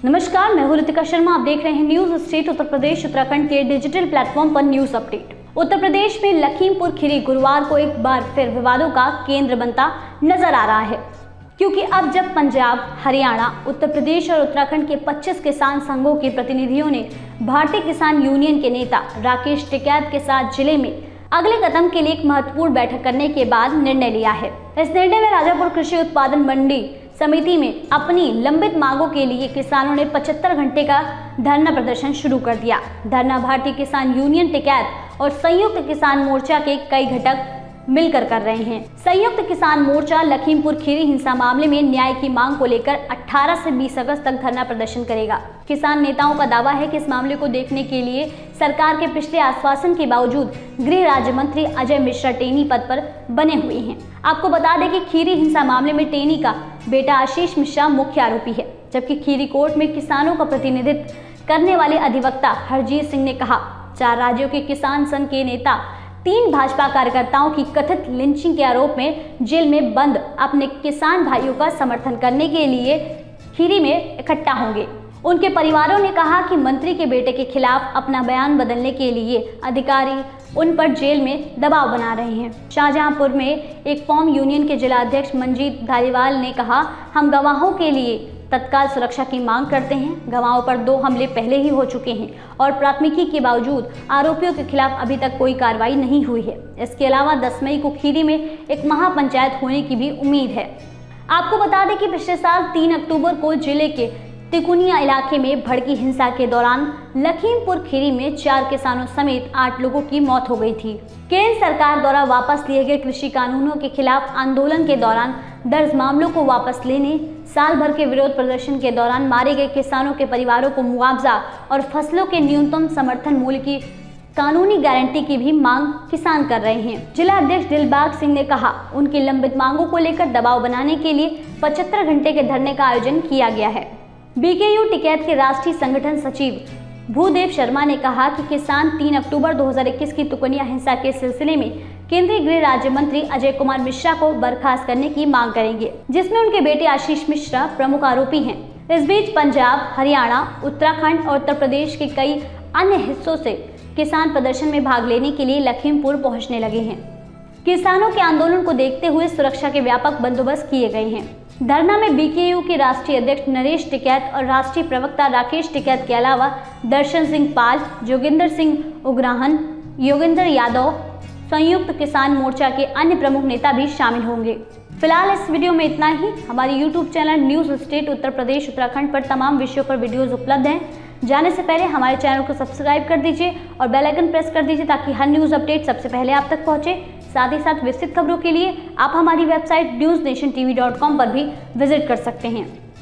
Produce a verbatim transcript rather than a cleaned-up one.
नमस्कार, मैं हूं रितिका शर्मा। आप देख रहे हैं न्यूज स्टेट उत्तर प्रदेश उत्तराखंड के डिजिटल प्लेटफॉर्म पर न्यूज अपडेट। उत्तर प्रदेश में लखीमपुर खीरी गुरुवार को एक बार फिर विवादों का केंद्र बनता नजर आ रहा है, क्योंकि अब जब पंजाब, हरियाणा, उत्तर प्रदेश और उत्तराखंड के पच्चीस किसान संघों के प्रतिनिधियों ने भारतीय किसान यूनियन के नेता राकेश टिकैत के साथ जिले में अगले कदम के लिए एक महत्वपूर्ण बैठक करने के बाद निर्णय लिया है। इस निर्णय में राजापुर कृषि उत्पादन मंडी समिति में अपनी लंबित मांगों के लिए किसानों ने पचहत्तर घंटे का धरना प्रदर्शन शुरू कर दिया। धरना भारतीय किसान यूनियन टिकैत और संयुक्त किसान मोर्चा के कई घटक मिलकर कर रहे हैं। संयुक्त किसान मोर्चा लखीमपुर खीरी हिंसा मामले में न्याय की मांग को लेकर अठारह से बीस अगस्त तक धरना प्रदर्शन करेगा। किसान नेताओं का दावा है कि इस मामले को देखने के लिए सरकार के पिछले आश्वासन के बावजूद गृह राज्य मंत्री अजय मिश्रा टेनी पद पर बने हुए हैं। आपको बता दें कि खीरी हिंसा मामले में टेनी का बेटा आशीष मिश्रा मुख्य आरोपी है, जबकि खीरी कोर्ट में किसानों का प्रतिनिधित्व करने वाले अधिवक्ता हरजीत सिंह ने कहा, चार राज्यों के किसान संघ के नेता तीन भाजपा कार्यकर्ताओं की कथित लिंचिंग के आरोप में जेल में बंद अपने किसान भाइयों का समर्थन करने के लिए खीरी में इकट्ठा होंगे। उनके परिवारों ने कहा कि मंत्री के बेटे के खिलाफ अपना बयान बदलने के लिए अधिकारी उन पर जेल में दबाव बना रहे हैं। शाहजहांपुर में एक फार्म यूनियन के जिलाध्यक्ष मंजीत धालीवाल ने कहा, हम गवाहों के लिए तत्काल सुरक्षा की मांग करते हैं। गवाहों पर दो हमले पहले ही हो चुके हैं और प्राथमिकी के बावजूद आरोपियों के खिलाफ अभी तक कोई कार्रवाई नहीं हुई है। इसके अलावा दस मई को खीरी में एक महापंचायत होने की भी उम्मीद है। आपको बता दें कि पिछले साल तीन अक्टूबर को जिले के तिकुनिया इलाके में भड़की हिंसा के दौरान लखीमपुर खीरी में चार किसानों समेत आठ लोगों की मौत हो गई थी। केंद्र सरकार द्वारा वापस लिए गए कृषि कानूनों के खिलाफ आंदोलन के दौरान दर्ज मामलों को वापस लेने, साल भर के विरोध प्रदर्शन के दौरान मारे गए किसानों के परिवारों को मुआवजा और फसलों के न्यूनतम समर्थन मूल्य की कानूनी गारंटी की भी मांग किसान कर रहे हैं। जिला अध्यक्ष दिलबाग सिंह ने कहा, उनकी लंबित मांगों को लेकर दबाव बनाने के लिए पचहत्तर घंटे के धरने का आयोजन किया गया है। बीकेयू टिकैत के राष्ट्रीय संगठन सचिव भूदेव शर्मा ने कहा कि किसान तीन अक्टूबर दो हज़ार इक्कीस की तुकुनिया हिंसा के सिलसिले में केंद्रीय गृह राज्य मंत्री अजय कुमार मिश्रा को बर्खास्त करने की मांग करेंगे, जिसमें उनके बेटे आशीष मिश्रा प्रमुख आरोपी हैं। इस बीच पंजाब, हरियाणा, उत्तराखंड और उत्तर प्रदेश के कई अन्य हिस्सों से किसान प्रदर्शन में भाग लेने के लिए लखीमपुर पहुंचने लगे हैं। किसानों के आंदोलन को देखते हुए सुरक्षा के व्यापक बंदोबस्त किए गए हैं। धरना में बीकेयू के राष्ट्रीय अध्यक्ष नरेश टिकैत और राष्ट्रीय प्रवक्ता राकेश टिकैत के अलावा दर्शन सिंह पाल, जोगिंदर सिंह उग्राहन, योगेंद्र यादव, संयुक्त किसान मोर्चा के अन्य प्रमुख नेता भी शामिल होंगे। फिलहाल इस वीडियो में इतना ही। हमारे YouTube channel news state Uttar Pradesh Uttarakhand पर तमाम विषयों पर वीडियोज उपलब्ध हैं। जाने से पहले हमारे चैनल को सब्सक्राइब कर दीजिए और बेल आइकन प्रेस कर दीजिए ताकि हर न्यूज अपडेट सबसे पहले आप तक पहुंचे। साथ ही साथ विस्तृत खबरों के लिए आप हमारी website news nation TV dot com पर भी विजिट कर सकते हैं।